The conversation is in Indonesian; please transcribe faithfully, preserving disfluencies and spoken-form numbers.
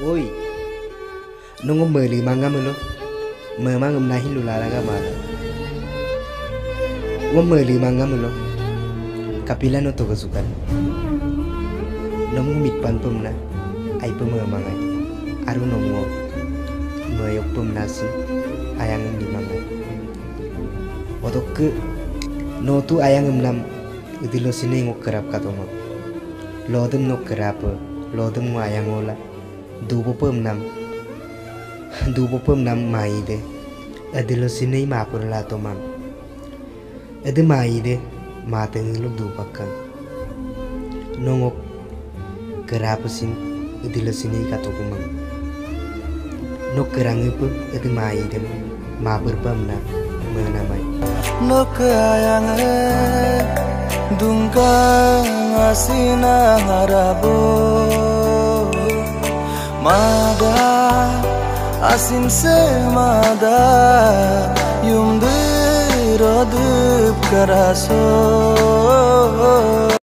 Oi, nunggu meli manga melo, memang nahi lulalaga mana. Wo meli manga melo, kapila no to kesukan. Nunggu mitpan pemna, ai pememangai. Aru nunggu meyok pemnasi, ayang di manga. Otok ke no tu ayang emnam, udilo sini ngok kerap katoma. Lodem no kerap, lodem ngo ayang ola. Dubo pemnam dubo pemnam mai de adilo sinei ma pur la to mam ade mai de ma teng lu dubakan nongok kerap sin adilo sinei ka to kumam no kerang ipu ade mai de ma pur pemnam mana mai no kayang e dungka ngasina harabo Mada asin semada yum de rodep karaso